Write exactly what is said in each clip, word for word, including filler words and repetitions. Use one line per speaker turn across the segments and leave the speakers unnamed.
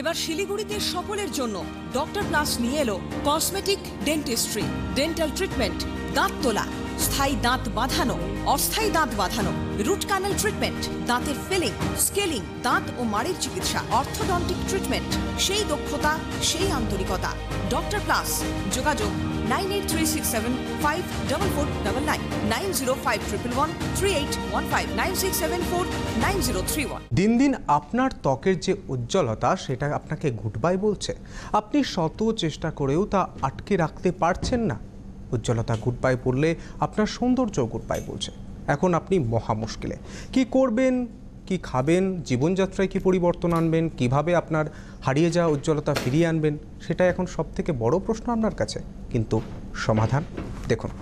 এবার শিলিগুড়িতে সকলের জন্য ডক্টর প্লাস নিয়ে এলো কসমেটিক ডেন্টিস্ট্রি, ডেন্টাল ট্রিটমেন্ট, দাঁত তোলা, স্থায়ী দাঁত বাঁধানো, অস্থায়ী দাঁত বাঁধানো, রুট ক্যানেল ট্রিটমেন্ট, দাঁতের ফিলিং, স্কেলিং, দাঁত ও মাড়ির চিকিৎসা, অর্থোডন্টিক ট্রিটমেন্ট, সেই দক্ষতা, সেই আন্তরিকতা। ডক্টর প্লাস, যোগাযোগ nine eight three six seven five double four double nine, nine zero five triple one three eight one five, nine six seven four nine zero three one.
দিন দিন আপনার ত্বকের যে উজ্জ্বলতা সেটা আপনাকে গুড বাই বলছে। আপনি শত চেষ্টা করেও তা আটকে রাখতে পারছেন না। উজ্জ্বলতা গুড বাই বললে আপনার সৌন্দর্য গুড বাই বলছে। এখন আপনি মহা মুশকিলে। কি করবেন, কি খাবেন, জীবনযাত্রায় কি পরিবর্তন আনবেন, কিভাবে আপনার হারিয়ে যাওয়া উজ্জ্বলতা ফিরিয়ে আনবেন, সেটা এখন সবথেকে বড় প্রশ্ন আপনার কাছে। কিন্তু সমাধান দেখুন।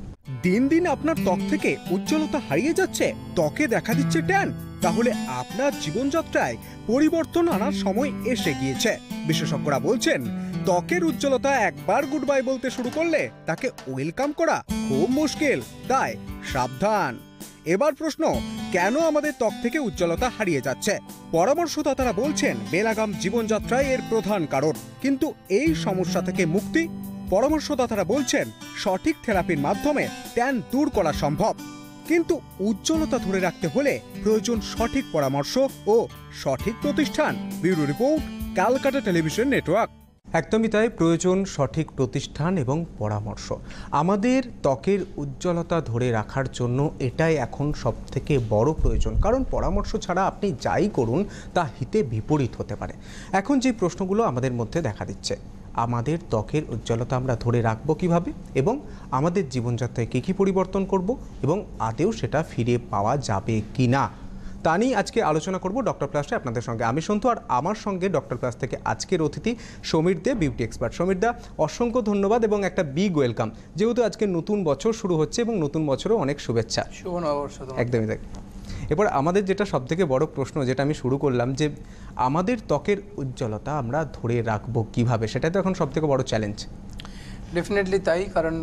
দিন দিন আপনার ত্বক থেকে উজ্জ্বলতা হারিয়ে যাচ্ছে, ত্বকে দেখা দিচ্ছে ট্যান, তাহলে আপনার জীবনযাত্রায় পরিবর্তন আনার সময় এসে গিয়েছে। বিশেষজ্ঞরা বলছেন ত্বকের উজ্জ্বলতা একবার গুড বাই বলতে শুরু করলে তাকে ওয়েলকাম করা খুব মুশকিল। তাই সাবধান। এবার প্রশ্ন, কেন আমাদের ত্বক থেকে উজ্জ্বলতা হারিয়ে যাচ্ছে? পরামর্শদাতারা বলছেন বেলাগাম জীবনযাত্রায় এর প্রধান কারণ। কিন্তু এই সমস্যা থেকে মুক্তি? পরামর্শদাতারা বলছেন সঠিক থেরাপির মাধ্যমে ট্যান দূর করা সম্ভব। কিন্তু উজ্জ্বলতা ধরে রাখতে হলে প্রয়োজন সঠিক পরামর্শ ও সঠিক প্রতিষ্ঠান। Bureau report, Calcutta television network.
একদমই তাই, প্রয়োজন সঠিক প্রতিষ্ঠান এবং পরামর্শ। আমাদের ত্বকের উজ্জ্বলতা ধরে রাখার জন্য এটাই এখন সবথেকে বড় প্রয়োজন, কারণ পরামর্শ ছাড়া আপনি যাই করুন তা হিতে বিপরীত হতে পারে। এখন যে প্রশ্নগুলো আমাদের মধ্যে দেখা দিচ্ছে, আমাদের ত্বকের উজ্জ্বলতা আমরা ধরে রাখবো কিভাবে, এবং আমাদের জীবনযাত্রায় কী কী পরিবর্তন করব, এবং আদেও সেটা ফিরে পাওয়া যাবে কি না, তা নিয়ে আজকে আলোচনা করব ডক্টর প্লাসে আপনাদের সঙ্গে। আমি সন্তু, আর আমার সঙ্গে ডক্টর প্লাস থেকে আজকের অতিথি সমীর দে, বিউটি এক্সপার্ট। সমীর দা, অসংখ্য ধন্যবাদ এবং একটা বিগ ওয়েলকাম। যেহেতু আজকে নতুন বছর শুরু হচ্ছে এবং নতুন বছরও অনেক শুভেচ্ছা।
শুভ নববর্ষ।
একদমই তাই। এবার আমাদের যেটা সবথেকে বড় প্রশ্ন, যেটা আমি শুরু করলাম, যে আমাদের ত্বকের উজ্জ্বলতা আমরা ধরে রাখবো কিভাবে, সেটা তো এখন সবথেকে বড় চ্যালেঞ্জ।
ডেফিনেটলি তাই, কারণ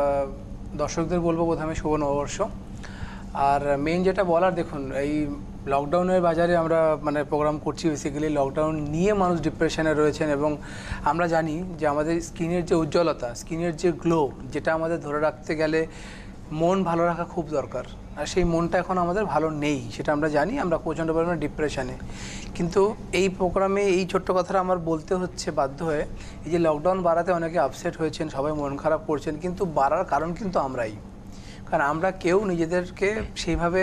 দর্শকদের বলবো প্রথমে শুভ নববর্ষ। আর মেইন যেটা বলার, দেখুন এই লকডাউনের বাজারে আমরা মানে প্রোগ্রাম করছি, বেসিক্যালি লকডাউন নিয়ে মানুষ ডিপ্রেশনে রয়েছেন, এবং আমরা জানি যে আমাদের স্কিনের যে উজ্জ্বলতা, স্কিনের যে গ্লো, যেটা আমাদের ধরে রাখতে গেলে মন ভালো রাখা খুব দরকার। আর সেই মনটা এখন আমাদের ভালো নেই, সেটা আমরা জানি। আমরা প্রচণ্ড পরিমাণে ডিপ্রেশনে। কিন্তু এই প্রোগ্রামে এই ছোট্ট কথাটা আমার বলতে হচ্ছে বাধ্য হয়ে, এই যে লকডাউন বাড়াতে অনেকে আপসেট হয়েছেন, সবাই মন খারাপ করছেন, কিন্তু বাড়ার কারণ কিন্তু আমরাই। কারণ আমরা কেউ নিজেদেরকে সেইভাবে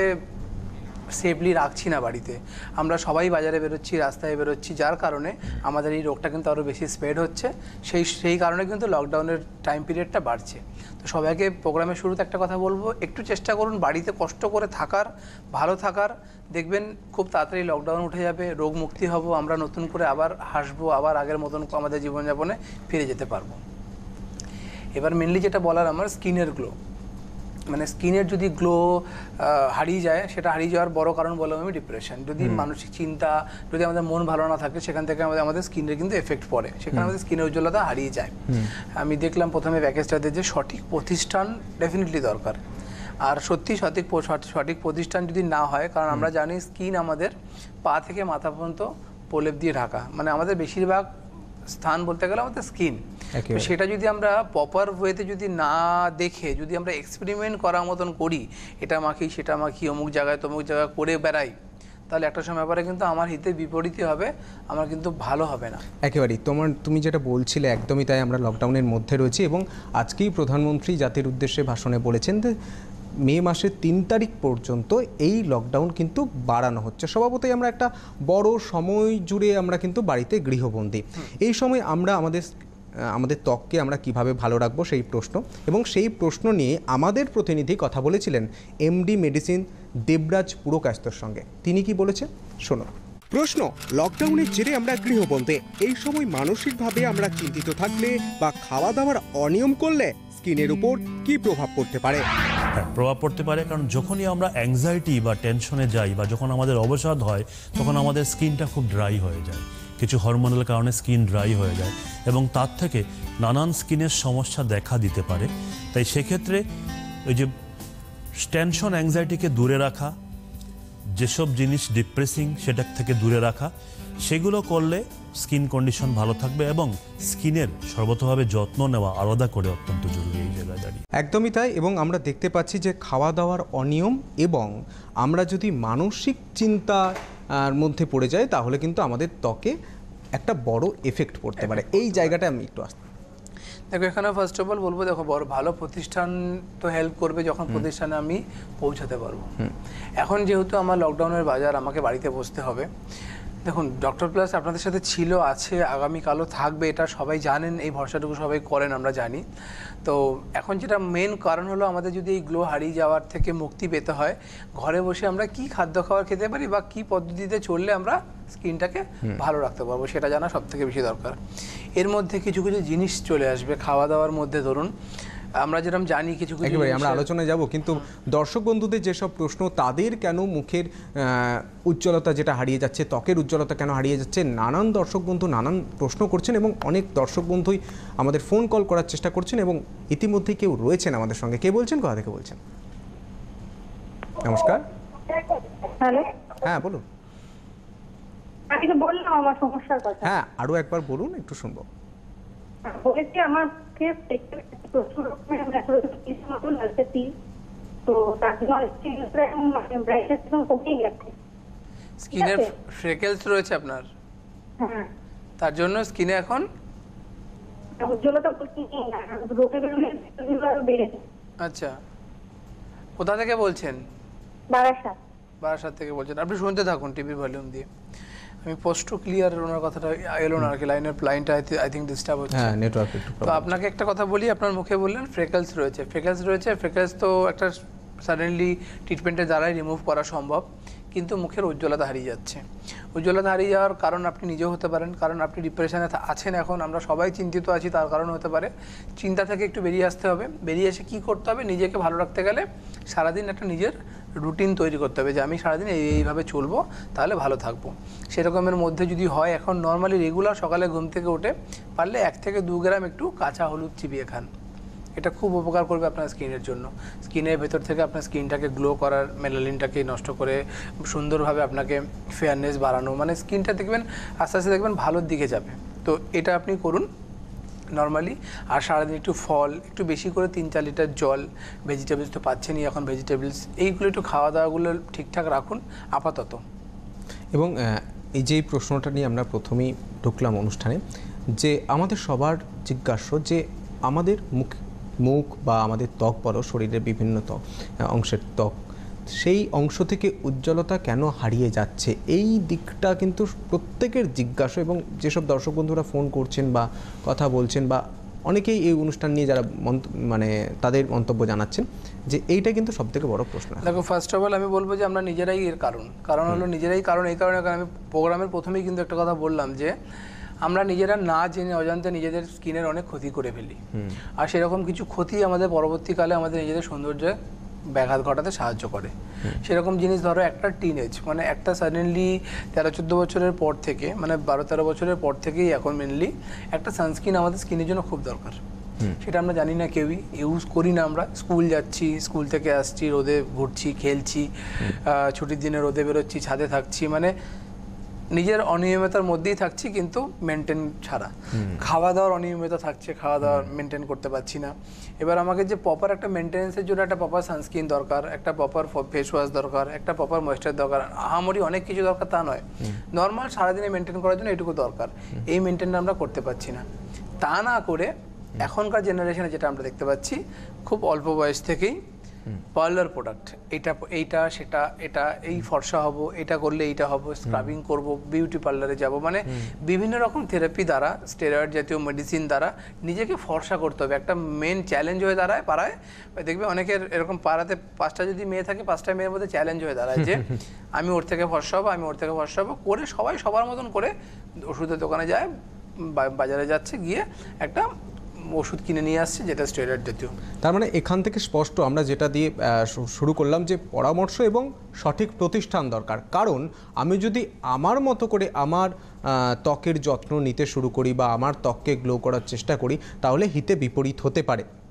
সেফলি রাখছি না বাড়িতে। আমরা সবাই বাজারে বেরোচ্ছি, রাস্তায় বেরোচ্ছি, যার কারণে আমাদের এই রোগটা কিন্তু আরও বেশি স্প্রেড হচ্ছে। সেই সেই কারণে কিন্তু লকডাউনের টাইম পিরিয়ডটা বাড়ছে। তো সবাইকে প্রোগ্রামের শুরুতে একটা কথা বলবো, একটু চেষ্টা করুন বাড়িতে কষ্ট করে থাকার, ভালো থাকার। দেখবেন খুব তাড়াতাড়ি লকডাউন উঠে যাবে, রোগ মুক্তি হব, আমরা নতুন করে আবার হাসবো, আবার আগের মতন আমাদের জীবনযাপনে ফিরে যেতে পারবো। এবার মেনলি যেটা বলার আমার, স্কিনের গ্লো, মানে স্কিনের যদি গ্লো হারিয়ে যায়, সেটা হারিয়ে যাওয়ার বড় কারণ বললাম আমি ডিপ্রেশন। যদি মানসিক চিন্তা, যদি আমাদের মন ভালো না থাকে, সেখান থেকে আমাদের আমাদের স্কিনের কিন্তু এফেক্ট পড়ে, সেখানে আমাদের স্কিনের উজ্জ্বলতা হারিয়ে যায়। আমি দেখলাম প্রথমে প্যাকেজটাতে যে সঠিক প্রতিষ্ঠান ডেফিনেটলি দরকার। আর সত্যি সঠিক সঠিক প্রতিষ্ঠান যদি না হয়, কারণ আমরা জানি স্কিন আমাদের পা থেকে মাথা পর্যন্ত প্রলেপ দিয়ে ঢাকা, মানে আমাদের বেশিরভাগ স্থান বলতে গেলে আমাদের স্কিন। সেটা যদি আমরা প্রপার ওয়েতে যদি না দেখে, যদি আমরা এক্সপেরিমেন্ট করার মতন করি, এটা মাখি সেটা মাখি, অমুক জায়গায় তমুক জায়গায় করে বেড়াই, তাহলে একটা সময় ব্যাপারে কিন্তু আমার হিতে বিপরীতই হবে, আমার কিন্তু ভালো হবে না।
একেবারেই তোমার তুমি যেটা বলছিলে একদমই তাই। আমরা লকডাউনের মধ্যে রয়েছি এবং আজকেই প্রধানমন্ত্রী জাতির উদ্দেশ্যে ভাষণে বলেছেন যে মে মাসের তিন তারিখ পর্যন্ত এই লকডাউন কিন্তু বাড়ানো হচ্ছে। স্বভাবতই আমরা একটা বড় সময় জুড়ে আমরা কিন্তু বাড়িতে গৃহবন্দী। এই সময় আমরা আমাদের আমাদের ত্বককে আমরা কিভাবে ভালো রাখবো সেই প্রশ্ন, এবং সেই প্রশ্ন নিয়ে আমাদের প্রতিনিধি কথা বলেছিলেন এমডি মেডিসিন দেবরাজ পুরকায়স্থর সঙ্গে। তিনি কি বলেছেন শোনো।
প্রশ্ন, লকডাউনের জেরে আমরা গৃহবন্দী, এই সময় মানসিকভাবে আমরা চিন্তিত থাকলে বা খাওয়া দাওয়ার অনিয়ম করলে স্কিনের উপর কি প্রভাব পড়তে পারে?
হ্যাঁ, প্রভাব পড়তে পারে, কারণ যখনই আমরা অ্যাংজাইটি বা টেনশনে যাই বা যখন আমাদের অবসাদ হয়, তখন আমাদের স্কিনটা খুব ড্রাই হয়ে যায়। কিছু হরমোনাল কারণে স্কিন ড্রাই হয়ে যায় এবং তার থেকে নানান স্কিনের সমস্যা দেখা দিতে পারে। তাই সেক্ষেত্রে ওই যে টেনশন, অ্যাংজাইটিকে দূরে রাখা, যেসব জিনিস ডিপ্রেসিং সেটা থেকে দূরে রাখা, সেগুলো করলে স্কিন কন্ডিশন ভালো থাকবে এবং স্কিনের সর্বতভাবে যত্ন নেওয়া আলাদা করে অত্যন্ত জরুরি এই জায়গায় দাঁড়িয়ে।
একদমই তাই। এবং আমরা দেখতে পাচ্ছি যে খাওয়া দাওয়ার অনিয়ম এবং আমরা যদি মানসিক চিন্তার মধ্যে পড়ে যাই তাহলে কিন্তু আমাদের ত্বকে একটা বড় এফেক্ট পড়তে পারে। এই জায়গাটা আমি একটু আসতে
দেখো, এখানে ফার্স্ট অফ অল বলবো, দেখো বড় ভালো প্রতিষ্ঠান তো হেল্প করবে যখন প্রতিষ্ঠানে আমি পৌঁছাতে পারবো। এখন যেহেতু আমার লকডাউনের বাজার, আমাকে বাড়িতে বসতে হবে। দেখুন, ডক্টর প্লাস আপনাদের সাথে ছিল, আছে, আগামীকালও থাকবে, এটা সবাই জানেন, এই ভরসাটুকু সবাই করেন, আমরা জানি। তো এখন যেটা মেন কারণ হলো, আমাদের যদি এই গ্লো হারিয়ে যাওয়ার থেকে মুক্তি পেতে হয়, ঘরে বসে আমরা কি খাদ্য খাবার খেতে পারি বা কি পদ্ধতিতে চললে আমরা স্কিনটাকে ভালো রাখতে পারবো সেটা জানা সব থেকে বেশি দরকার। এর মধ্যে কিছু কিছু জিনিস চলে আসবে খাওয়া দাওয়ার মধ্যে। ধরুন, আমরা যেরকম জানি কিছু কিছু
একেবারে আমরা আলোচনায় যাব, কিন্তু দর্শক বন্ধুদের যেসব প্রশ্ন, তাদের কেন মুখের উজ্জ্বলতা যেটা হারিয়ে যাচ্ছে, ত্বকের উজ্জ্বলতা কেন হারিয়ে যাচ্ছে, নানান দর্শক বন্ধু নানান প্রশ্ন করছেন এবং অনেক দর্শক বন্ধুই আমাদের ফোন কল করার চেষ্টা করছেন এবং ইতিমধ্যেই কেউ রয়েছেন আমাদের সঙ্গে। কে বলছেন, কোথা থেকে বলছেন? নমস্কার।
হ্যালো,
হ্যাঁ বলুন।
আমি তো বললাম আমার সমস্যার কথা।
হ্যাঁ, আরও একবার বলুন, একটু শুনবো।
বলেছি আমার ফেস প্রচুর রকমের মতো লাগছে তিল, তো তার জন্য ব্রাইটনেস কমে গেছে।
স্কিনের ফ্রেকেলস রয়েছে আপনার,
হ্যাঁ,
তার জন্য স্কিনে এখন
উজ্জ্বলতা রোগে বেড়েছে।
আচ্ছা, কোথা থেকে বলছেন?
বারাসাত।
বারাসাত থেকে বলছেন। আপনি শুনতে থাকুন টিভির ভলিউম দিয়ে। আমি স্পষ্ট ক্লিয়ার ওনার কথাটা এলো না আর কি, লাইনের লাইনটা আই থিঙ্ক ডিস্টার্ব হচ্ছে।
হ্যাঁ, নেটওয়ার্ক একটু
তো আপনাকে একটা কথা বলি, আপনার মুখে বললেন ফ্রেকেলস রয়েছে। ফ্রেকেলস রয়েছে ফ্রেকেলস তো একটা সাডেনলি ট্রিটমেন্টের দ্বারাই রিমুভ করা সম্ভব, কিন্তু মুখের উজ্জ্বলতা হারিয়ে যাচ্ছে। উজ্জ্বলতা হারিয়ে যাওয়ার কারণ আপনি নিজেও হতে পারেন, কারণ আপনি ডিপ্রেশনে আছেন এখন, আমরা সবাই চিন্তিত আছি, তার কারণ হতে পারে। চিন্তা থেকে একটু বেরিয়ে আসতে হবে। বেরিয়ে এসে কী করতে হবে, নিজেকে ভালো রাখতে গেলে সারাদিন একটা নিজের রুটিন তৈরি করতে হবে যে আমি সারাদিন এই এইভাবে চলবো, তাহলে ভালো থাকবো। সেরকমের মধ্যে যদি হয়, এখন নর্মালি রেগুলার সকালে ঘুম থেকে উঠে পারলে এক থেকে দু গ্রাম একটু কাঁচা হলুদ চিবিয়ে খান। এটা খুব উপকার করবে আপনার স্কিনের জন্য। স্কিনের ভেতর থেকে আপনার স্কিনটাকে গ্লো করার, মেলানিনটাকে নষ্ট করে সুন্দরভাবে আপনাকে ফেয়ারনেস বাড়ানো, মানে স্কিনটা দেখবেন আস্তে আস্তে দেখবেন ভালোর দিকে যাবে। তো এটা আপনি করুন নর্মালি। আর সারাদিন একটু ফল, একটু বেশি করে তিন চার লিটার জল, ভেজিটেবলস তো পাচ্ছেনই এখন, ভেজিটেবলস এইগুলো একটু খাওয়া দাওয়াগুলো ঠিকঠাক রাখুন আপাতত।
এবং এই যে প্রশ্নটা নিয়ে আমরা প্রথমেই ঢুকলাম অনুষ্ঠানে, যে আমাদের সবার জিজ্ঞাস্য যে আমাদের মুখ মুখ বা আমাদের ত্বক বলো, শরীরের বিভিন্ন ত্বক অংশের ত্বক, সেই অংশ থেকে উজ্জ্বলতা কেন হারিয়ে যাচ্ছে, এই দিকটা কিন্তু প্রত্যেকের জিজ্ঞাসা। এবং যেসব দর্শক বন্ধুরা ফোন করছেন বা কথা বলছেন বা অনেকেই এই অনুষ্ঠান নিয়ে যারা মানে তাদের মন্তব্য জানাচ্ছেন, যে এইটা কিন্তু সব থেকে বড় প্রশ্ন।
দেখো, ফার্স্ট অফ অল আমি বলবো যে আমরা নিজেরাই এর কারণ। কারণ হলো নিজেরাই কারণ এই কারণে, কারণ আমি প্রোগ্রামের প্রথমেই কিন্তু একটা কথা বললাম যে আমরা নিজেরা না জেনে অজান্তে নিজেদের স্কিনের অনেক ক্ষতি করে ফেলি। আর সেরকম কিছু ক্ষতি আমাদের পরবর্তীকালে আমাদের নিজেদের সৌন্দর্যে ব্যাঘাত ঘটাতে সাহায্য করে। সেরকম জিনিস ধরো একটা টিনেজ, মানে একটা সাডেনলি তেরো চোদ্দো বছরের পর থেকে, মানে বারো তেরো বছরের পর থেকেই এখন মেনলি একটা সানস্ক্রিন আমাদের স্কিনের জন্য খুব দরকার। সেটা আমরা জানি না, কেউই ইউজ করি না। আমরা স্কুল যাচ্ছি, স্কুল থেকে আসছি, রোদে ঘুরছি, খেলছি, ছুটির দিনে রোদে বেরোচ্ছি, ছাদে থাকছি, মানে নিজের অনিয়মিতার মধ্যেই থাকছি, কিন্তু মেনটেন ছাড়া। খাওয়া দাওয়ার অনিয়মিতা থাকছে, খাওয়া দাওয়া মেনটেন করতে পারছি না। এবার আমাকে যে প্রপার একটা মেনটেন্সের জন্য একটা প্রপার সানস্ক্রিন দরকার, একটা প্রপার ফেস ওয়াশ দরকার, একটা প্রপার ময়েশ্চার দরকার, আহামরি অনেক কিছু দরকার তা নয়, নর্মাল সারাদিনে মেনটেন করার জন্য এটুকু দরকার। এই মেনটেনটা আমরা করতে পারছি না। তা না করে এখনকার জেনারেশনে যেটা আমরা দেখতে পাচ্ছি, খুব অল্প বয়স থেকেই পার্লার প্রোডাক্ট, এটা এইটা সেটা, এটা এই ফর্সা হব, এটা করলে এইটা হব, স্ক্রাবিং করব, বিউটি পার্লারে যাব, মানে বিভিন্ন রকম থেরাপি দ্বারা, স্টেরয়েড জাতীয় মেডিসিন দ্বারা নিজেকে ফর্সা করতে হবে। একটা মেন চ্যালেঞ্জ হয়ে দাঁড়ায় পাড়ায়, দেখবে অনেকের এরকম পাড়াতে পাঁচটা যদি মেয়ে থাকে, পাঁচটা মেয়ের মধ্যে চ্যালেঞ্জ হয়ে দাঁড়ায় যে আমি ওর থেকে ফর্সা হবো, আমি ওর থেকে ফর্সা হবো করে সবাই সবার মতন করে ওষুধের দোকানে যায়, বাজারে যাচ্ছে, গিয়ে একটা ওষুধ কিনে নিয়ে আসছে যেটা স্টেরয়েড জাতীয়।
তার মানে এখান থেকে স্পষ্ট আমরা যেটা দিয়ে শুরু করলাম যে পরামর্শ এবং সঠিক প্রতিষ্ঠান দরকার। কারণ আমি যদি আমার মতো করে আমার ত্বকের যত্ন নিতে শুরু করি বা আমার ত্বককে গ্লো করার চেষ্টা করি, তাহলে হিতে বিপরীত হতে পারে।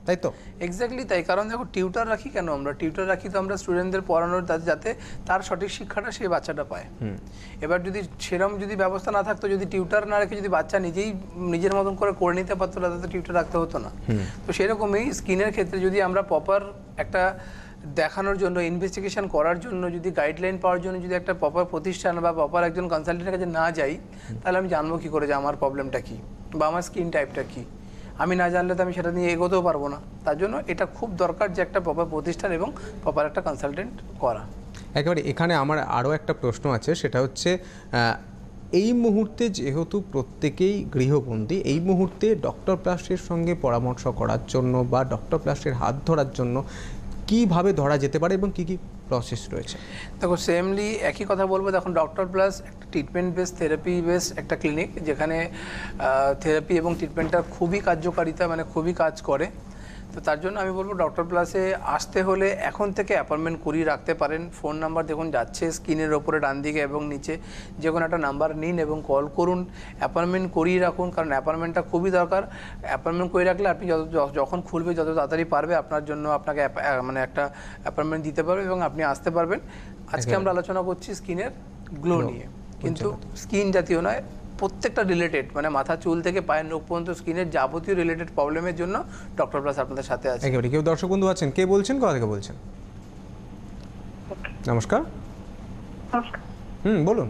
তাই তো?
এক্স্যাক্টলি তাই, কারণ দেখো টিউটার রাখি কেন আমরা? টিউটার রাখি তো আমরা স্টুডেন্টদের পড়ানোর তাতে যাতে তার সঠিক শিক্ষাটা সেই বাচ্চাটা পায়। এবার যদি সেরকম যদি ব্যবস্থা না থাকতো, যদি টিউটার না রেখে যদি বাচ্চা নিজেই নিজের মতন করে করে নিতে পারতো, তাতে টিউটার রাখতে হতো না। তো সেরকমই স্কিনের ক্ষেত্রে যদি আমরা প্রপার একটা দেখানোর জন্য, ইনভেস্টিগেশন করার জন্য, যদি গাইডলাইন পাওয়ার জন্য যদি একটা প্রপার প্রতিষ্ঠান বা প্রপার একজন কনসালটেন্টের কাছে না যাই, তাহলে আমি জানবো কী করে যে আমার প্রবলেমটা কী বা আমার স্কিন টাইপটা কী। আমি না জানলে তো আমি সেটা নিয়ে এগোতেও পারবো না। তার জন্য এটা খুব দরকার যে একটা প্রপার প্রতিষ্ঠান এবং প্রপার একটা কনসালটেন্ট করা।
একেবারে এখানে আমার আরও একটা প্রশ্ন আছে, সেটা হচ্ছে এই মুহূর্তে যেহেতু প্রত্যেকেই গৃহবন্দী, এই মুহূর্তে ডক্টর প্লাসের সঙ্গে পরামর্শ করার জন্য বা ডক্টর প্লাসের হাত ধরার জন্য কিভাবে ধরা যেতে পারে এবং কী কী প্রসেস রয়েছে?
দেখো সেমলি একই কথা বলবো। দেখুন ডক্টর প্লাস একটা ট্রিটমেন্ট বেস, থেরাপি বেস একটা ক্লিনিক, যেখানে থেরাপি এবং ট্রিটমেন্টটা খুবই কার্যকারিতা, মানে খুবই কাজ করে। তো তার জন্য আমি বলবো ডক্টর প্লাসে আসতে হলে এখন থেকে অ্যাপয়েন্টমেন্ট করিয়ে রাখতে পারেন। ফোন নাম্বার দেখুন যাচ্ছে স্ক্রিনের ওপরে ডান দিকে এবং নিচে, যে কোনো একটা নাম্বার নিন এবং কল করুন, অ্যাপয়েন্টমেন্ট করিয়ে রাখুন, কারণ অ্যাপয়েন্টমেন্টটা খুবই দরকার। অ্যাপয়েন্টমেন্ট করে রাখলে আপনি যত যখন খুলবে যত তাড়াতাড়ি পারবে আপনার জন্য আপনাকে মানে একটা অ্যাপয়েন্টমেন্ট দিতে পারবে এবং আপনি আসতে পারবেন। আজকে আমরা আলোচনা করছি স্কিনের গ্লো নিয়ে, কিন্তু স্কিন জাতীয় নয়, প্রত্যেকটা রিলেটেড, মানে মাথা চুল থেকে পায়ের নখ পর্যন্ত স্কিনের যাবতীয় রিলেটেড প্রবলেমের জন্য ডক্টর প্লাস আপনাদের সাথে আছে।
একেবারে। কেউ দর্শক বন্ধু আছেন, কে বলছেন, কোথা থেকে বলছেন? নমস্কার। হুম বলুন।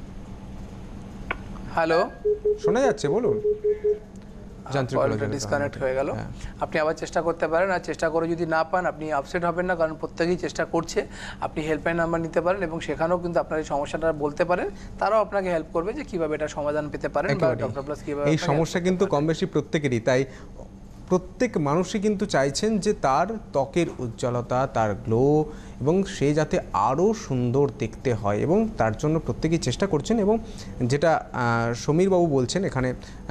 হ্যালো,
শোনা যাচ্ছে, বলুন।
কলটা ডিসকানেক্ট হয়ে গেল। আপনি আবার চেষ্টা করতে পারেন, আর চেষ্টা করে যদি না পান আপনি আপসেট হবেন না, কারণ প্রত্যেকেই চেষ্টা করছে। আপনি হেল্পলাইন নাম্বার নিতে পারেন এবং সেখানেও কিন্তু আপনার এই সমস্যাটা বলতে পারেন, তারাও আপনাকে হেল্প করবে যে কিভাবে এটা সমাধান পেতে পারেন বা ডক্টর প্লাস কিভাবে।
এই সমস্যা কিন্তু কম বেশি প্রত্যেকেরই, তাই প্রত্যেক মানুষই কিন্তু চাইছেন যে তার ত্বকের উজ্জ্বলতা, তার গ্লো এবং সে যাতে আরও সুন্দর দেখতে হয়, এবং তার জন্য প্রত্যেকেই চেষ্টা করছেন। এবং যেটা সমীরবাবু বলছেন এখানে,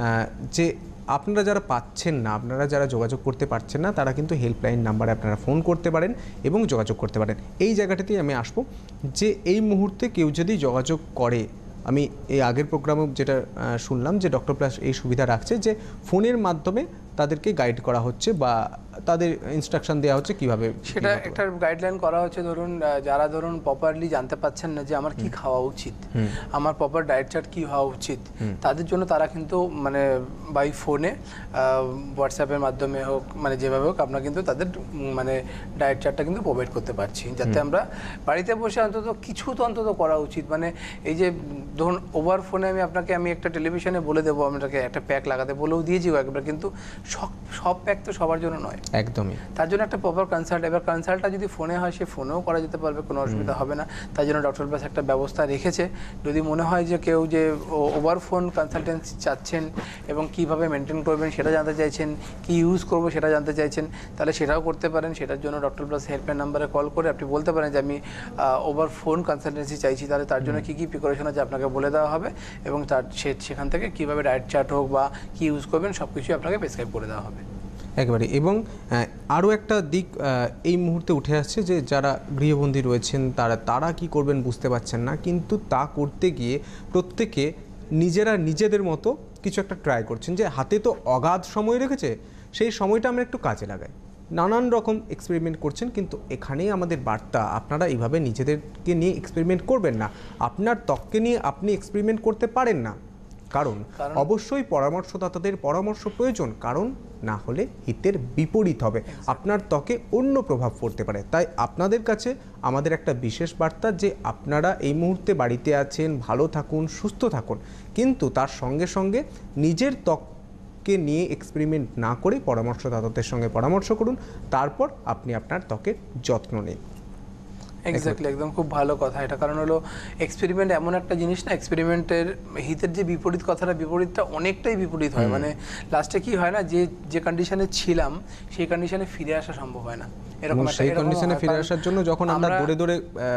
যে আপনারা যারা পাচ্ছেন না, আপনারা যারা যোগাযোগ করতে পারছেন না, তারা কিন্তু হেল্পলাইন নাম্বারে আপনারা ফোন করতে পারেন এবং যোগাযোগ করতে পারেন। এই জায়গাটাতেই আমি আসবো যে এই মুহূর্তে কেউ যদি যোগাযোগ করে, আমি এই আগের প্রোগ্রামে যেটা শুনলাম যে ডক্টর প্লাস এই সুবিধা রাখছে যে ফোনের মাধ্যমে তাদেরকে গাইড করা হচ্ছে বা তাদের ইনস্ট্রাকশন দেওয়া হচ্ছে কিভাবে,
সেটা একটা গাইডলাইন করা হচ্ছে। ধরুন যারা ধরুন প্রপারলি জানতে পাচ্ছেন না যে আমার কি খাওয়া উচিত, আমার প্রপার ডায়েট চার্ট কী হওয়া উচিত, তাদের জন্য তারা কিন্তু মানে বাই ফোনে হোয়াটসঅ্যাপের মাধ্যমে হোক, মানে যেভাবে হোক আমরা কিন্তু তাদের মানে ডায়েট চার্টটা কিন্তু প্রোভাইড করতে পারছি, যাতে আমরা বাড়িতে বসে অন্তত কিছু তো অন্তত করা উচিত। মানে এই যে ধরুন ওভার ফোনে আমি আপনাকে আমি একটা টেলিভিশনে বলে দেবো আপনাকে একটা প্যাক লাগাতে বলেও দিয়েছি একবার, কিন্তু সব সব প্যাক তো সবার জন্য নয়
একদমই।
তার জন্য একটা প্রপার কনসাল্ট, এবার কনসাল্টটা যদি ফোনে হয় সে ফোনেও করা যেতে পারবে, কোনো অসুবিধা হবে না। তার জন্য ডক্টর প্লাস একটা ব্যবস্থা রেখেছে। যদি মনে হয় যে কেউ যে ওভার ফোন কনসালটেন্সি চাচ্ছেন এবং কিভাবে মেনটেন করবেন সেটা জানতে চাইছেন, কি ইউজ করবো সেটা জানতে চাইছেন, তাহলে সেটাও করতে পারেন। সেটার জন্য ডক্টর প্লাস হেল্পলাইন নাম্বারে কল করে আপনি বলতে পারেন যে আমি ওভার ফোন কনসালটেন্সি চাইছি, তাহলে তার জন্য কী কী প্রিপারেশন আছে আপনাকে বলে দেওয়া হবে এবং তার সেখান থেকে কীভাবে ডায়েট চার্ট হোক বা কী ইউজ করবেন সব কিছুই আপনাকে প্রেসক্রাইব করে দেওয়া হবে।
একেবারে। এবং আরও একটা দিক এই মুহূর্তে উঠে আসছে যে যারা গৃহবন্দী রয়েছেন তারা তারা কি করবেন বুঝতে পারছেন না, কিন্তু তা করতে গিয়ে প্রত্যেকে নিজেরা নিজেদের মতো কিছু একটা ট্রাই করছেন, যে হাতে তো অগাধ সময় রেখেছে, সেই সময়টা আমরা একটু কাজে লাগাই। নানান রকম এক্সপেরিমেন্ট করছেন, কিন্তু এখানেই আমাদের বার্তা, আপনারা এইভাবে নিজেদেরকে নিয়ে এক্সপেরিমেন্ট করবেন না। আপনার ত্বককে নিয়ে আপনি এক্সপেরিমেন্ট করতে পারেন না, কারণ অবশ্যই পরামর্শদাতাদের পরামর্শ প্রয়োজন, কারণ না হলে হিতের বিপরীত হবে, আপনার ত্বকে অন্য প্রভাব পড়তে পারে। তাই আপনাদের কাছে আমাদের একটা বিশেষ বার্তা যে আপনারা এই মুহূর্তে বাড়িতে আছেন, ভালো থাকুন, সুস্থ থাকুন, কিন্তু তার সঙ্গে সঙ্গে নিজের ত্বককে নিয়ে এক্সপেরিমেন্ট না করে পরামর্শদাতাদের সঙ্গে পরামর্শ করুন, তারপর আপনি আপনার ত্বকের যত্ন নিন।
এক্স্যাক্টলি, একদম খুব ভালো কথা এটা। কারণ হলো এক্সপেরিমেন্ট এমন একটা জিনিস না, এক্সপেরিমেন্টের হিতের যে বিপরীত কথাটা, বিপরীতটা অনেকটাই বিপরীত হয়। মানে লাস্টে কি হয় না, যে যে কন্ডিশনে ছিলাম সেই কন্ডিশনে ফিরে আসা সম্ভব হয় না। এরকম
সেই কন্ডিশনে ফিরে আসার জন্য যখন আমরা দৌড়ে দৌড়ে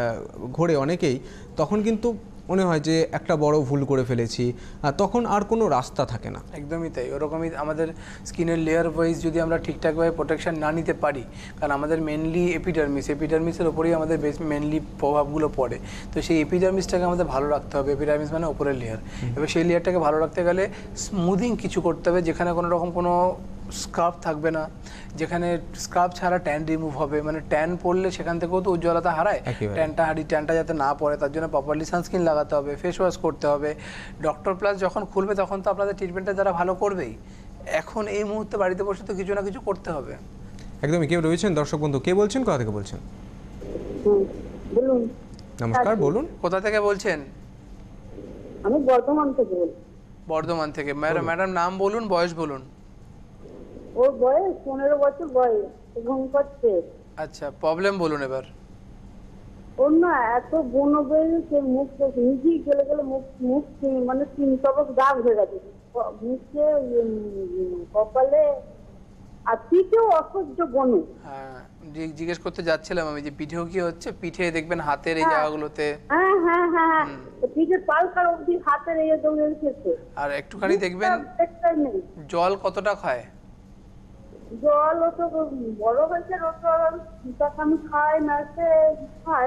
ঘোরে অনেকেই, তখন কিন্তু মনে হয় যে একটা বড় ভুল করে ফেলেছি, তখন আর কোনো রাস্তা থাকে না।
একদমই তাই। ওরকমই আমাদের স্কিনের লেয়ার ওয়াইজ যদি আমরা ঠিকঠাকভাবে প্রোটেকশন না নিতে পারি, কারণ আমাদের মেনলি এপিডার্মিস, এপিডার্মিসের ওপরেই আমাদের বেশ মেনলি প্রভাবগুলো পড়ে, তো সেই এপিডার্মিসটাকে আমাদের ভালো রাখতে হবে। এপিডার্মিস মানে ওপরের লেয়ার, এবার সেই লেয়ারটাকে ভালো রাখতে গেলে স্মুদিং কিছু করতে হবে, যেখানে কোনো রকম কোনো স্কার্ফ থাকবে না, যেখানে স্ক্রাব ছাড়া ট্যান রিমুভ হবে, মানে ট্যান পড়লে সেখান থেকেও তো উজ্জ্বলতা হারায়,
একেবারে।
ট্যানটা হারি ট্যানটা যাতে না পড়ে তার জন্য প্রপারলি সানস্ক্রিন লাগাতে হবে, ফেস ওয়াশ করতে হবে। ডক্টর প্লাস যখন খুলবে তখন তো আপনাদের ট্রিটমেন্টটা যারা ভালো করবেই, এখন এই মুহূর্তে বাড়িতে বসে তো কিছু না কিছু করতে হবে।
একদমই। কেউ রয়েছেন দর্শক বন্ধু, কে বলছেন, কোথা থেকে বলছেন?
হুম, বলুন।
নমস্কার, বলুন।
কোথা থেকে বলছেন?
আমি বর্ধমান থেকে বলছি।
বর্ধমান থেকে। ম্যাডাম ম্যাডাম নাম বলুন, বয়স বলুন।
ওর বয়স পনেরো বছর বয়স, ঘুম পাচ্ছে।
আচ্ছা, প্রবলেম বলুন এবার।
ওর না এত বন বেরিয়েছে, মুখ নিজেই গেলে গেলে মুখ মুখ মানে তিন তবক দাগ হয়ে গেছে মুখে, উম, কপালে, আর পিঠেও অসহ্য বনু।
হ্যাঁ, জি- জিজ্ঞেস করতে যাচ্ছিলাম আমি যে পিঠেও কি হচ্ছে, পিঠে দেখবেন হাতের এই
হ্যাঁ।
জায়গাগুলোতে,
হ্যাঁ হ্যাঁ হ্যাঁ, পিঠের পালকার অব্দি হাতের এই দৌড়ে রেখেছে।
আর একটুখানি দেখবেন
দেখতেই নেই।
জল কতটা খায়।
জল ও তো বড় হয়েছে, ও তো তাকে আমি খাই না, সে খায়।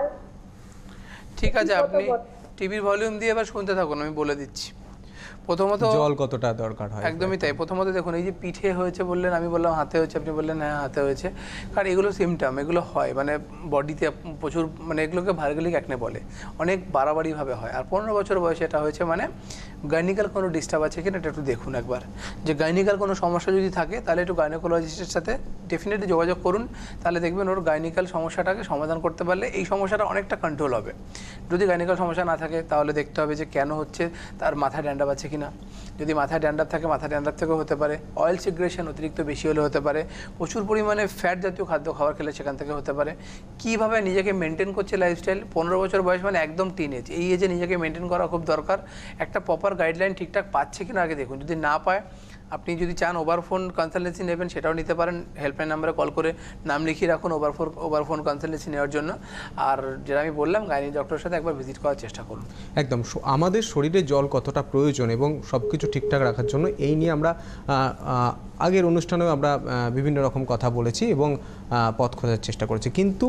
ঠিক আছে,
কত
আপনি
বড়?
টিভির ভলিউম দিয়ে এবার শুনতে থাকুন, আমি বলে দিচ্ছি। প্রথমত
জল কতটা দরকার হয়?
একদমই তাই। প্রথমত দেখুন, এই যে পিঠে হয়েছে বললেন, আমি বললাম হাতে হয়েছে, আপনি বললেন হ্যাঁ হাতে হয়েছে, কারণ এগুলো সিমটম, এগুলো হয় মানে বডিতে প্রচুর, মানে এগুলোকে ভার্গালিক অ্যাকনে বলে, অনেক বাড়াবাড়িভাবে হয়। আর পনেরো বছর বয়সে এটা হয়েছে মানে গাইনিক্যাল কোনো ডিস্টার্ব আছে কিনা এটা একটু দেখুন একবার, যে গাইনিক্যাল কোনো সমস্যা যদি থাকে তাহলে একটু গাইনোকোলজিস্টের সাথে ডেফিনেটলি যোগাযোগ করুন, তাহলে দেখবেন ওর গাইনিক্যাল সমস্যাটাকে সমাধান করতে পারলে এই সমস্যাটা অনেকটা কন্ট্রোল হবে। যদি গাইনিক্যাল সমস্যা না থাকে তাহলে দেখতে হবে যে কেন হচ্ছে, তার মাথায় ড্যান্ড্রাফ আছে কিনা, যদি মাথায় ড্যান্ড্রাফ থাকে মাথায় ড্যান্ড্রাফ থেকেও হতে পারে, অয়েল সিগ্রেশন অতিরিক্ত বেশি হলে হতে পারে, প্রচুর পরিমাণে ফ্যাট জাতীয় খাদ্য খাবার খেলে সেখান থেকে হতে পারে, কীভাবে নিজেকে মেনটেন করছে লাইফস্টাইল, পনেরো বছর বয়স মানে একদম টিন এজ, এই এজে নিজেকে মেনটেন করা খুব দরকার। একটা প্রপার গাইডলাইন ঠিকঠাক পাচ্ছে কিনা আগে দেখুন, যদি না পায় আপনি যদি চান ওভার ফোন কনসালটেন্সি নেবেন সেটাও নিতে পারেন, হেল্পলাইন নাম্বারে কল করে নাম লিখিয়ে রাখুন over phone over phone consultancy নেওয়ার জন্য। আর যেটা আমি বললাম গাইনি ডক্টরের সাথে একবার ভিজিট করার চেষ্টা করুন।
একদম। স- আমাদের শরীরে জল কতটা প্রয়োজন এবং সব কিছু ঠিকঠাক রাখার জন্য এই নিয়ে আমরা আহ, আহ, আগের অনুষ্ঠানেও আমরা আহ, বিভিন্ন রকম কথা বলেছি এবং আহ, পথ খোঁজার চেষ্টা করেছি, কিন্তু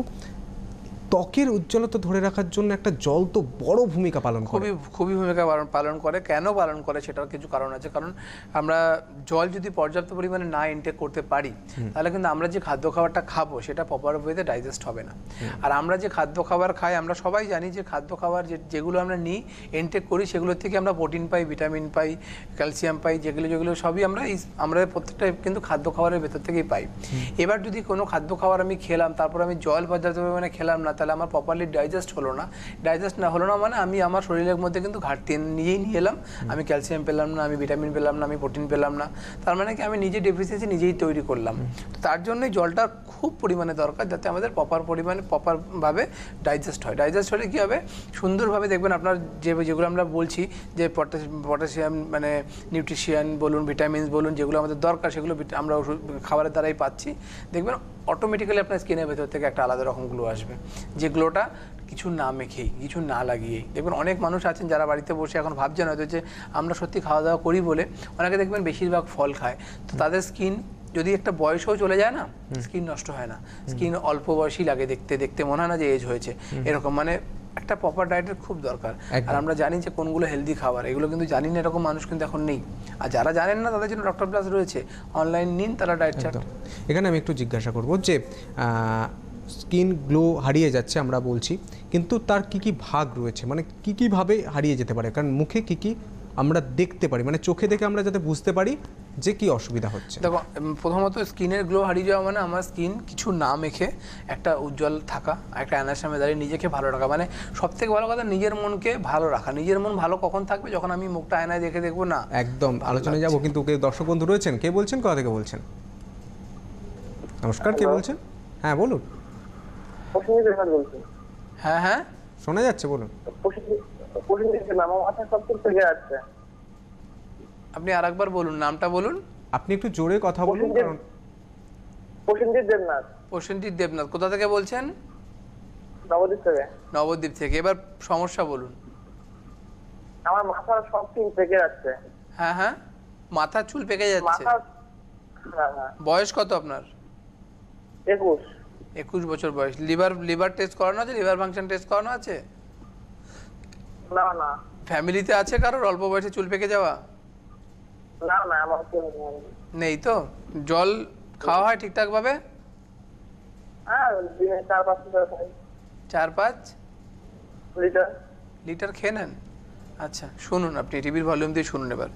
ত্বকের উজ্জ্বলতা ধরে রাখার জন্য একটা জল তো বড় ভূমিকা পালন করে।
খুবই খুবই ভূমিকা পালন- পালন করে। কেন পালন করে সেটার কিছু কারণ আছে, কারণ আমরা জল যদি পর্যাপ্ত পরিমাণে না ইনটেক করতে পারি তাহলে কিন্তু আমরা যে খাদ্য খাবারটা খাবো সেটা প্রপার ওয়েতে ডাইজেস্ট হবে না। আর আমরা যে খাদ্য খাবার খাই আমরা সবাই জানি যে খাদ্য খাবার যে যেগুলো আমরা নিই ইনটেক করি সেগুলোর থেকে আমরা প্রোটিন পাই, ভিটামিন পাই, ক্যালসিয়াম পাই, যেগুলো যেগুলো সবই আমরা এই আমরা প্রত্যেকটা কিন্তু খাদ্য খাবারের ভেতর থেকেই পাই। এবার যদি কোনো খাদ্য খাবার আমি খেলাম তারপর আমি জল পর্যাপ্ত পরিমাণে খেলাম না, তাহলে আমার প্রপারলি ডাইজেস্ট হলো না, ডাইজেস্ট না হলো না মানে আমি আমার শরীরের মধ্যে কিন্তু ঘাটতি নিজেই নিয়ে এলাম, আমি ক্যালসিয়াম পেলাম না, আমি ভিটামিন পেলাম না, আমি প্রোটিন পেলাম না, তার মানে কি আমি নিজে ডেফিসিয়েন্সি নিজেই তৈরি করলাম। তো তার জন্যই জলটা খুব পরিমাণে দরকার, যাতে আমাদের প্রপার পরিমাণে প্রপারভাবে ডাইজেস্ট হয়। ডাইজেস্ট হলে কী হবে, সুন্দরভাবে দেখবেন আপনার যে যেগুলো আমরা বলছি যে পটাশিয়াম মানে নিউট্রিশিয়ান বলুন, ভিটামিনস বলুন, যেগুলো আমাদের দরকার সেগুলো আমরা ওষুধ খাবারের দ্বারাই পাচ্ছি, দেখবেন অটোমেটিক্যালি আপনার স্কিনের ভেতর থেকে একটা আলাদা রকম গ্লো আসবে, যে গ্লোটা কিছু না মেখেই কিছু না লাগিয়েই। দেখবেন অনেক মানুষ আছেন যারা বাড়িতে বসে এখন ভাবছেন হয়তো যে আমরা সত্যি খাওয়া দাওয়া করি বলে, অনেকে দেখবেন বেশিরভাগ ফল খায়, তো তাদের স্কিন যদি একটা বয়সও চলে যায় না স্কিন নষ্ট হয় না, স্কিন অল্প বয়সী লাগে দেখতে, দেখতে মনে হয় না যে এজ হয়েছে এরকম, মানে একটা প্রপার ডায়েটের খুব দরকার। আর আমরা জানি যে কোনগুলো হেলদি খাবার, এগুলো কিন্তু জানি না এরকম মানুষ কিন্তু এখন নেই, আর যারা জানেন না তাদের জন্য ডক্টর প্লাস রয়েছে, অনলাইন নিন তারা ডায়েট চার্ট।
এখানে আমি একটু জিজ্ঞাসা করব যে স্কিন গ্লো হারিয়ে যাচ্ছে আমরা বলছি, কিন্তু তার কি কি ভাগ রয়েছে, মানে কি কি ভাবে হারিয়ে যেতে পারে, কারণ মুখে কি কি আমরা দেখতে পারি, মানে চোখে দেখে আমরা যাতে বুঝতে পারি যে কি অসুবিধা হচ্ছে।
দেখো, প্রথমত স্কিনের গ্লো হারিয়ে যাওয়া মানে আমার স্কিন কিছু না মেখে একটা উজ্জ্বল থাকা, একটা আয়নার সামনে দাঁড়িয়ে নিজেকে ভালো রাখা, মানে সব থেকে ভালো কথা নিজের মনকে ভালো রাখা। নিজের মন ভালো কখন থাকবে, যখন আমি মুখটা আয়নায় দেখে দেখবো না।
একদম আলোচনায় যাবো, কিন্তু কে দর্শক বন্ধু রয়েছেন, কে বলছেন, কোথা থেকে বলছেন? নমস্কার, কে বলছেন? হ্যাঁ বলুন।
হ্যাঁ হ্যাঁ
শোনা যাচ্ছে, বলুন।
আপনি আর একবার বলুন, নামটা বলুন।
আপনি একটু জোরে কথা বলুন, কারণ
প্রসেনজিৎ দেবনাথ।
প্রসেনজিৎ দেবনাথ, কোথা থেকে বলছেন?
নবদ্বীপ থেকে।
নবদ্বীপ থেকে। এবার সমস্যা বলুন।
আমার মাথার সব চুল পেকে যাচ্ছে।
হ্যাঁ হ্যাঁ মাথার চুল পেকে যাচ্ছে।
মাথা, হ্যাঁ হ্যাঁ।
বয়স কত আপনার?
একুশ।
একুশ বছর বয়স। লিভার লিভার টেস্ট করানো আছে? লিভার ফাংশন টেস্ট করানো আছে?
না না।
ফ্যামিলিতে আছে কারোর অল্প বয়সে চুল পেকে যাওয়া?
না না, আমার কেউ নেই।
নেই তো? জল খাওয়া হয় ঠিকঠাক ভাবে?
হ্যাঁ, দিনে চার পাঁচ লিটার খাই।
চার পাঁচ
লিটার
লিটার খেয়ে নেন? আচ্ছা, শুনুন, আপনি টিভির ভলিউম দিয়ে শুনুন এবার।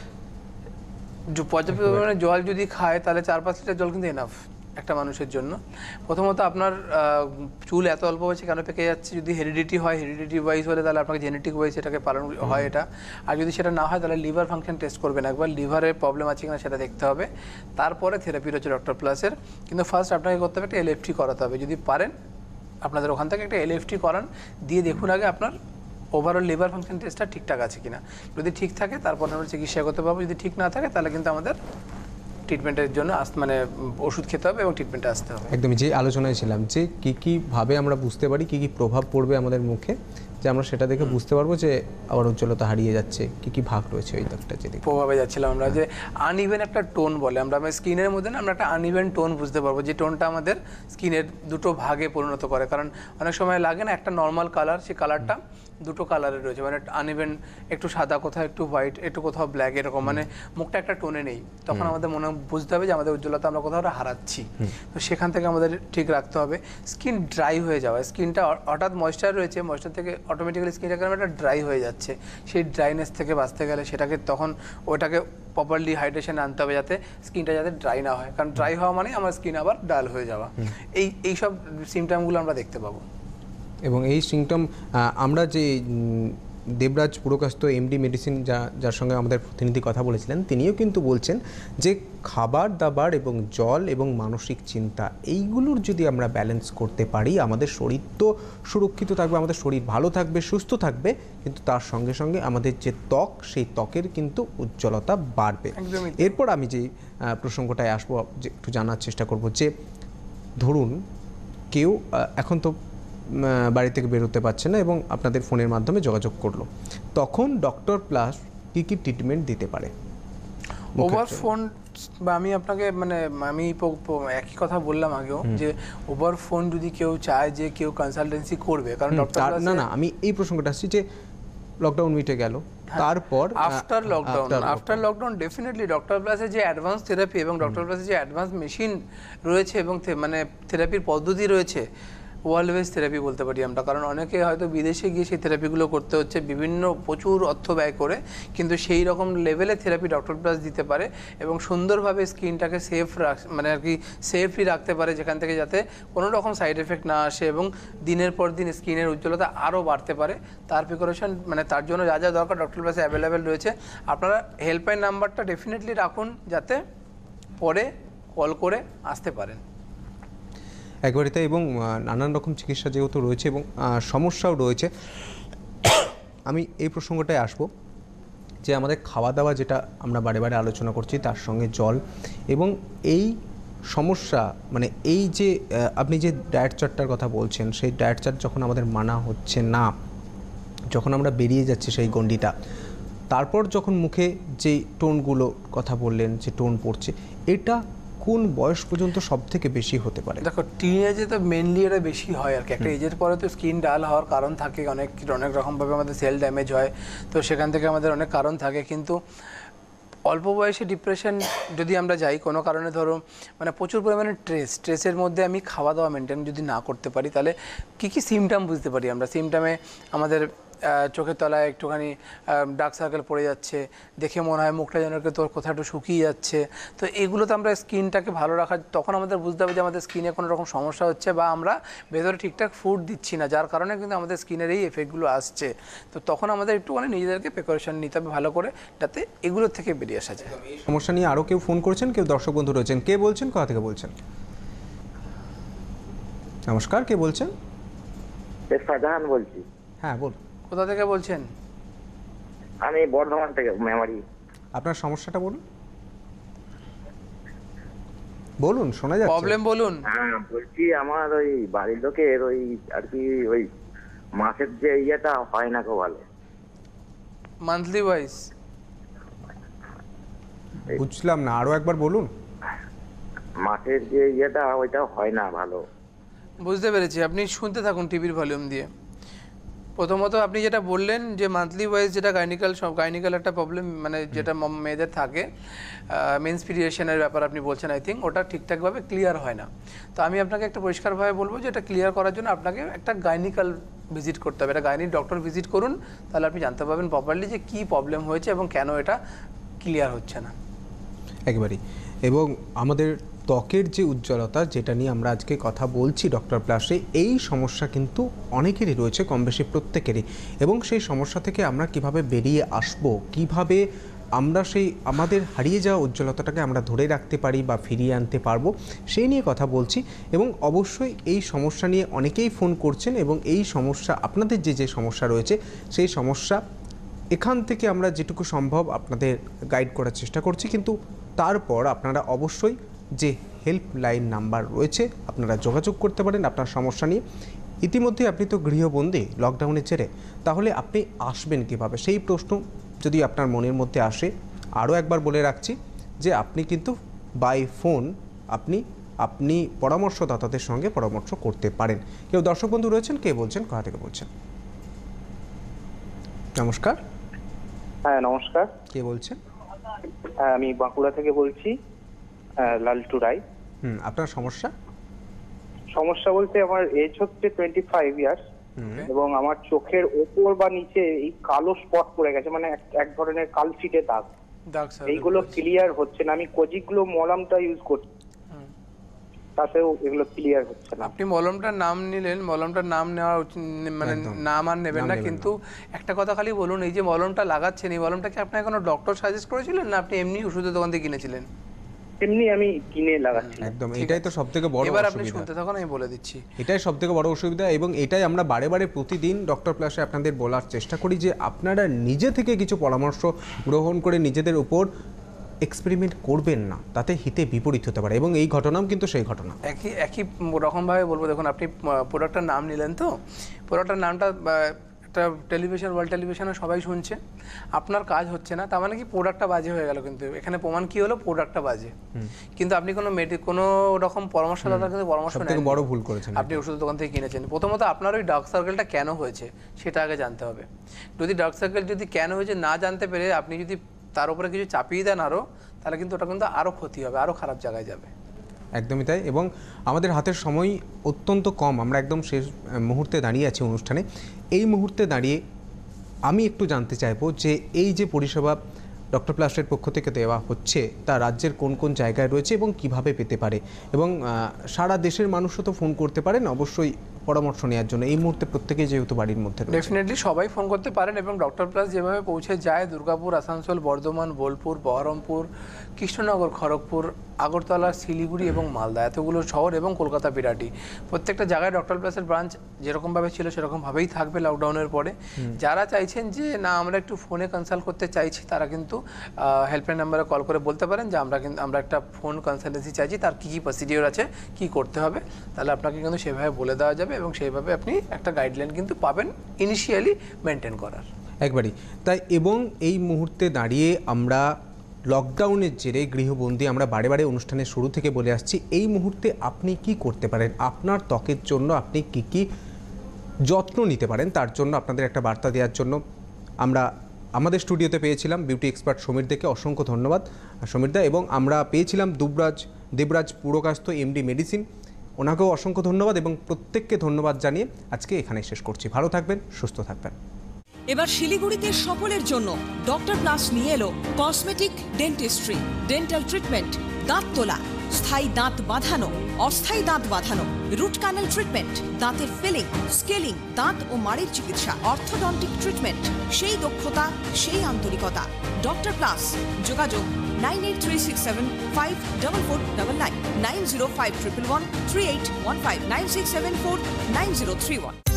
জ- পর্যাপ্ত পরিমাণে জল যদি খায় তাহলে চার পাঁচ লিটার জল কিন্তু এনাফ একটা মানুষের জন্য। প্রথমত আপনার আহ, চুল এত অল্প বয়সে কেন পেকে যাচ্ছে? যদি হেরিডিটি হয়, হেরিডিটি ওয়াইজ হলে তাহলে আপনাকে জেনেটিক ওয়াইজ এটাকে পালন হয় এটা। আর যদি সেটা না হয় তাহলে লিভার ফাংশন টেস্ট করবেন একবার, লিভারের প্রবলেম আছে কিনা সেটা দেখতে হবে। তারপরে থেরাপি রয়েছে ডক্টর প্লাসের, কিন্তু ফার্স্ট আপনাকে করতে হবে একটা এলএফটি করাতে হবে। যদি পারেন আপনাদের ওখান থেকে একটা এলএফটি করান, দিয়ে দেখুন আগে আপনার ওভারঅল লিভার ফাংশন টেস্টটা ঠিকঠাক আছে কিনা। যদি ঠিক থাকে তারপর আমরা চিকিৎসা করতে পারবো, যদি ঠিক না থাকে তাহলে কিন্তু আমাদের ট্রিটমেন্টের জন্য আস- মানে ওষুধ খেতে হবে এবং ট্রিটমেন্টে আসতে হবে।
একদমই যে আলোচনায় ছিলাম যে কী কী ভাবে আমরা বুঝতে পারি কী কী প্রভাব পড়বে আমাদের মুখে, যে আমরা সেটা দেখে বুঝতে পারবো যে আবার উজ্জ্বলতা হারিয়ে যাচ্ছে, কী কী ভাগ রয়েছে ওই দাগটা যে দেখি।
প্রভাবে যাচ্ছিলাম আমরা, যে আনইভেন একটা টোন বলে আমরা আমার স্কিনের মধ্যে না আমরা একটা আনইভেন টোন বুঝতে পারবো, যে টোনটা আমাদের স্কিনের দুটো ভাগে পরিণত করে। কারণ অনেক সময় লাগে না একটা নর্মাল কালার, সেই কালারটা দুটো কালারের রয়েছে, মানে আনইভেন, একটু সাদা কোথাও একটু হোয়াইট একটু কোথাও ব্ল্যাক এরকম, মানে মুখটা একটা টোনে নেই। তখন আমাদের মনে বুঝতে হবে যে আমাদের উজ্জ্বলতা আমরা কোথাও একটা হারাচ্ছি। তো সেখান থেকে আমাদের ঠিক রাখতে হবে। স্কিন ড্রাই হয়ে যাওয়া, স্কিনটা হঠাৎ ময়েশ্চার রয়েছে, ময়েশ্চার থেকে অটোমেটিক্যালি স্কিনটা কেন একটা ড্রাই হয়ে যাচ্ছে, সেই ড্রাইনেস থেকে বাঁচতে গেলে সেটাকে তখন ওটাকে প্রপারলি হাইড্রেশন আনতে হবে যাতে স্কিনটা যাতে ড্রাই না হয়। কারণ ড্রাই হওয়া মানে আমার স্কিন আবার ডাল হয়ে যাওয়া। এই এইসব সিমটমগুলো আমরা দেখতে পাবো।
এবং এই সিমটম আমরা যে um, Debraj Purkayastha MD medicine যা যার সঙ্গে আমাদের প্রতিনিধি কথা বলেছিলেন, তিনিও কিন্তু বলছেন যে খাবার দাবার এবং জল এবং মানসিক চিন্তা এইগুলোর যদি আমরা ব্যালেন্স করতে পারি, আমাদের শরীর তো সুরক্ষিত থাকবে, আমাদের শরীর ভালো থাকবে, সুস্থ থাকবে, কিন্তু তার সঙ্গে সঙ্গে আমাদের যে ত্বক, সেই ত্বকের কিন্তু উজ্জ্বলতা বাড়বে।
একদমই।
এরপর আমি যে আহ, প্রসঙ্গটায় আসবো, যে একটু জানার চেষ্টা করব যে ধরুন কেউ আহ, এখন তো উম, বাড়ি থেকে বেরোতে পারছে না এবং আপনাদের ফোনের মাধ্যমে যোগাযোগ করলো, তখন ডক্টর প্লাস কী কী ট্রিটমেন্ট দিতে পারে?
ওভার ফোন বা আমি আপনাকে মানে আমি প- প- একই কথা বললাম আগেও, যে ওভার ফোন যদি কেউ চায় যে কেউ কনসালটেন্সি করবে, কারণ ডক্টর
তার- না না আমি এই প্রসঙ্গটা আসছি যে লকডাউন মিটে গেল, তারপর
after lockdown after lockdown definitely doctor প্লাসের যে অ্যাডভান্স থেরাপি এবং ডক্টর প্লাসের যে অ্যাডভান্স মেশিন রয়েছে এবং থে- মানে থেরাপির পদ্ধতি রয়েছে, ওয়ার্ল্ড ওয়েজ থেরাপি বলতে পারি আমরা। কারণ অনেকে হয়তো বিদেশে গিয়ে সেই থেরাপিগুলো করতে হচ্ছে বিভিন্ন প্রচুর অর্থ ব্যয় করে, কিন্তু সেই রকম লেভেলের থেরাপি ডক্টর প্লাস দিতে পারে এবং সুন্দরভাবে স্কিনটাকে সেফ রাখ মানে আর কি সেফলি রাখতে পারে, যেখান থেকে যাতে কোনো রকম সাইড এফেক্ট না আসে এবং দিনের পর দিন স্কিনের উজ্জ্বলতা আরও বাড়তে পারে। তার প্রিপারেশন মানে তার জন্য যা যা দরকার ডক্টর প্লাসে অ্যাভেলেবেল রয়েছে। আপনারা হেল্পলাইন নাম্বারটা ডেফিনেটলি রাখুন যাতে পরে কল করে আসতে পারেন।
একবারে তাই, এবং আহ, নানান রকম চিকিৎসা যেহেতু রয়েছে এবং আহ, সমস্যাও রয়েছে, আমি এই প্রসঙ্গটায় আসবো যে আমাদের খাওয়া দাওয়া যেটা আমরা বারে বারে আলোচনা করছি, তার সঙ্গে জল এবং এই সমস্যা, মানে এই যে আহ, আপনি যে ডায়েট চার্টটার কথা বলছেন, সেই ডায়েট চার্ট যখন আমাদের মানা হচ্ছে না, যখন আমরা বেরিয়ে যাচ্ছি সেই গণ্ডিটা, তারপর যখন মুখে যে টোনগুলো কথা বললেন যে টোন পড়ছে, এটা কোন বয়স পর্যন্ত সব থেকে বেশি হতে পারে?
দেখো টিনেজে তো মেনলি এটা বেশি হয় আর কি। একটা এজের পরে তো স্কিন ডাল হওয়ার কারণ থাকে, অনেক অনেক রকমভাবে আমাদের সেল ড্যামেজ হয়, তো সেখান থেকে আমাদের অনেক কারণ থাকে। কিন্তু অল্প বয়সে ডিপ্রেশন যদি আমরা যাই কোনো কারণে, ধরো মানে প্রচুর পরিমাণে স্ট্রেস স্ট্রেসের মধ্যে আমি খাওয়া দাওয়া মেনটেন যদি না করতে পারি, তাহলে কী কী সিমটম বুঝতে পারি আমরা? সিমটমে আমাদের চোখের তলায় একটুখানি ডার্ক সার্কেল পড়ে যাচ্ছে, দেখে মনে হয় মুখটা যেন তোর কোথাও একটু শুকিয়ে যাচ্ছে। তো এগুলো তো আমরা স্কিনটাকে ভালো রাখার, তখন আমাদের বুঝতে হবে যে আমাদের স্কিনে কোনো রকম সমস্যা হচ্ছে বা আমরা ভেতরে ঠিকঠাক ফুড দিচ্ছি না, যার কারণে কিন্তু আমাদের স্কিনের এই এফেক্টগুলো আসছে। তো তখন আমাদের একটুখানি নিজেদেরকে প্রিপারেশন নিতে হবে ভালো করে, যাতে এগুলোর থেকে বেরিয়ে আসা যায়।
সমস্যা নিয়ে আরও কেউ ফোন করেছেন, কেউ দর্শক বন্ধু রয়েছেন। কে বলছেন, কোথা থেকে বলছেন? নমস্কার, কে বলছেন?
শাহজাহান বলছি।
হ্যাঁ বল।
কোথা থেকে বলছেন?
আমি বর্ধমান থেকে, মেমারি।
আপনার সমস্যাটা বলুন, বলুন, শোনা যাচ্ছে।
প্রবলেম বলুন।
হ্যাঁ বলছি, আমার ওই বাড়ির লোকের ওই আর কি ওই মাসের যে ইয়েটা হয় না খুব ভালো।
মান্থলি ওয়াইজ
বুঝলাম না, আরও একবার বলুন।
মাসের যে ইয়েটা ওইটা হয় না ভালো।
বুঝতে পেরেছি, আপনি শুনতে থাকুন টিভির ভলিউম দিয়ে। প্রথমত আপনি যেটা বললেন যে মান্থলি ওয়াইজ যেটা গাইনিক্যাল সব গাইনিক্যাল একটা প্রবলেম মানে যেটা মেয়েদের থাকে মেন্সপিরিয়েশনের ব্যাপার আপনি বলছেন আই থিঙ্ক ওটা ঠিকঠাকভাবে ক্লিয়ার হয় না। তো আমি আপনাকে একটা পরিষ্কারভাবে বলবো যে এটা ক্লিয়ার করার জন্য আপনাকে একটা গাইনিক্যাল ভিজিট করতে হবে, এটা গাইনিক ডক্টর ভিজিট করুন, তাহলে আপনি জানতে পারবেন প্রপারলি যে কী প্রবলেম হয়েছে এবং কেন এটা ক্লিয়ার হচ্ছে না।
একেবারেই। এবং আমাদের ত্বকের যে উজ্জ্বলতা যেটা নিয়ে আমরা আজকে কথা বলছি ডক্টর প্লাসে, এই সমস্যা কিন্তু অনেকেরই রয়েছে, কম বেশি প্রত্যেকেরই। এবং সেই সমস্যা থেকে আমরা কিভাবে বেরিয়ে আসব, কিভাবে আমরা সেই আমাদের হারিয়ে যাওয়া উজ্জ্বলতাটাকে আমরা ধরে রাখতে পারি বা ফিরিয়ে আনতে পারবো, সেই নিয়ে কথা বলছি। এবং অবশ্যই এই সমস্যা নিয়ে অনেকেই ফোন করছেন এবং এই সমস্যা আপনাদের যে যে সমস্যা রয়েছে সেই সমস্যা এখান থেকে আমরা যেটুকু সম্ভব আপনাদের গাইড করার চেষ্টা করছি। কিন্তু তারপর আপনারা অবশ্যই যে হেল্পলাইন নাম্বার রয়েছে আপনারা যোগাযোগ করতে পারেন আপনার সমস্যা নিয়ে। ইতিমধ্যে আপনি তো গৃহবন্দী লকডাউনের জেরে, তাহলে আপনি আসবেন কীভাবে সেই প্রশ্ন যদি আপনার মনের মধ্যে আসে, আরও একবার বলে রাখছি যে আপনি কিন্তু বাই ফোন আপনি আপনি পরামর্শদাতাদের সঙ্গে পরামর্শ করতে পারেন। কেউ দর্শক বন্ধু রয়েছেন, কে বলছেন, কোথা থেকে বলছেন? নমস্কার।
হ্যাঁ নমস্কার।
কে বলছেন?
হ্যাঁ আমি বাঁকুড়া থেকে বলছি, লালটু রায়।
হুম, আপনার সমস্যা?
সমস্যা বলতে আমার এজ হচ্ছে টোয়েন্টি ফাইভ ইয়ার্স এবং আমার চোখের ওপর বা নিচে এই কালো স্পট পড়ে গেছে, মানে এক ধরনের কালফিটে দাগ। এইগুলো ক্লিয়ার হচ্ছে না। আমি কোজিগ্লো মলমটা ইউজ করছি, তাতেও এগুলো ক্লিয়ার হচ্ছে না।
আপনি মলমটার নাম নিলেন, মলমটার নাম নেওয়া মানে নাম আর নেবেন না, কিন্তু একটা কথা খালি বলুন, এই যে মলমটা লাগাচ্ছেন এই মলমটা কি আপনাকে কোনো ডক্টর সাজেস্ট করেছিলেন না আপনি এমনি ওষুধের দোকান থেকে কিনেছিলেন?
এমনি আমি কিনে লাগাচ্ছি।
একদম, এটাই তো সবথেকে বড়
অসুবিধা। এবার আপনি শুনতে থাকুন, আমি বলে দিচ্ছি।
এটাই সবথেকে বড় অসুবিধা এবং এটাই আমরা বারে বারে প্রতিদিন ডক্টর প্লাসে আপনাদের বলার চেষ্টা করি যে আপনারা নিজে থেকে কিছু পরামর্শ গ্রহণ করে নিজেদের উপর এক্সপেরিমেন্ট করবেন না, তাতে হিতে বিপরীত হতে পারে। এবং এই ঘটনাও কিন্তু সেই ঘটনা।
একই একই রকমভাবে বলবো, দেখুন আপনি প্রোডাক্টটার নাম নিলেন, তো প্রোডাক্টটার নামটা একটা টেলিভিশন ওয়ার্ল্ড টেলিভিশনে সবাই শুনছে, আপনার কাজ হচ্ছে না, তার মানে কি প্রোডাক্টটা বাজে হয়ে গেল। কিন্তু এখানে প্রমাণ কি হলো, প্রোডাক্টটা বাজে, কিন্তু আপনি কোনো মেডি কোনো রকম পরামর্শদাতার কাছে পরামর্শ নেন,
বড় ভুল করেছেন।
আপনি ওষুধের দোকান থেকে কিনেছেন। প্রথমত আপনার ওই ডার্ক সার্কেলটা কেন হয়েছে সেটা আগে জানতে হবে। যদি ডার্ক সার্কেল যদি কেন হয়েছে না জানতে পেরে আপনি যদি তার উপরে কিছু চাপিয়ে দেন আরও, তাহলে কিন্তু ওটা কিন্তু আরও ক্ষতি হবে, আরও খারাপ জায়গায় যাবে।
একদমই তাই। এবং আমাদের হাতের সময় অত্যন্ত কম, আমরা একদম শেষ মুহূর্তে দাঁড়িয়ে আছি অনুষ্ঠানে। এই মুহূর্তে দাঁড়িয়ে আমি একটু জানতে চাইবো যে এই যে পরিষেবা ডক্টর প্লাসের পক্ষ থেকে দেওয়া হচ্ছে তা রাজ্যের কোন কোন জায়গায় রয়েছে এবং কিভাবে পেতে পারে, এবং সারা দেশের মানুষও তো ফোন করতে পারেন অবশ্যই পরামর্শ নেওয়ার জন্য। এই মুহূর্তে প্রত্যেকেই যেহেতু বাড়ির মধ্যে রয়েছে,
ডেফিনেটলি সবাই ফোন করতে পারেন। এবং ডক্টর প্লাস যেভাবে পৌঁছে যায় দুর্গাপুর, আসানসোল, বর্ধমান, বোলপুর, বহরমপুর, কৃষ্ণনগর, খড়গপুর, আগরতলা, শিলিগুড়ি এবং মালদা, এতগুলো শহর এবং কলকাতা বিরাটি, প্রত্যেকটা জায়গায় ডক্টর প্লাসের ব্রাঞ্চ যেরকমভাবে ছিল সেরকমভাবেই থাকবে লকডাউনের পরে। যারা চাইছেন যে না আমরা একটু ফোনে কনসাল্ট করতে চাইছি, তারা কিন্তু হেল্পলাইন নাম্বারে কল করে বলতে পারেন যে আমরা কিন্তু আমরা একটা ফোন কনসালটেন্সি চাইছি, তার কী কী প্রসিডিওর আছে, কী করতে হবে, তাহলে আপনাকে কিন্তু সেভাবে বলে দেওয়া যাবে এবং সেইভাবে আপনি একটা গাইডলাইন কিন্তু পাবেন ইনিশিয়ালি মেনটেন করার।
একবারই তাই। এবং এই মুহূর্তে দাঁড়িয়ে আমরা লকডাউনের জেরে গৃহবন্দী, আমরা বারে বারে অনুষ্ঠানের শুরু থেকে বলে আসছি, এই মুহূর্তে আপনি কি করতে পারেন, আপনার ত্বকের জন্য আপনি কি কি যত্ন নিতে পারেন, তার জন্য আপনাদের একটা বার্তা দেওয়ার জন্য আমরা আমাদের স্টুডিওতে পেয়েছিলাম বিউটি এক্সপার্ট সমীর দেকে। অসংখ্য ধন্যবাদ সমীর দা। এবং আমরা পেয়েছিলাম দুবরাজ দেবরাজ পুরকাস্ত এমডি মেডিসিন, ওনাকেও অসংখ্য ধন্যবাদ এবং প্রত্যেককে ধন্যবাদ জানিয়ে আজকে এখানে শেষ করছি। ভালো থাকবেন, সুস্থ থাকবেন।
এবার শিলিগুড়িতে সকলের জন্য ডক্টর প্লাস নিয়ে এলো কসমেটিক ডেন্টিস্ট্রি, ডেন্টাল ট্রিটমেন্ট, দাঁত তোলা, স্থায়ী দাঁত বাঁধানো, অস্থায়ী দাঁত বাঁধানো, রুট ক্যানেল ট্রিটমেন্ট, দাঁতের ফিলিং, স্কেলিং, দাঁত ও মাড়ির চিকিৎসা, অর্থোডন্টিক ট্রিটমেন্ট, সেই দক্ষতা সেই আন্তরিকতা। ডক্টর প্লাস, যোগাযোগ nine eight three six seven five double four double nine, nine zero five triple one three eight one five, nine six seven four nine zero three one.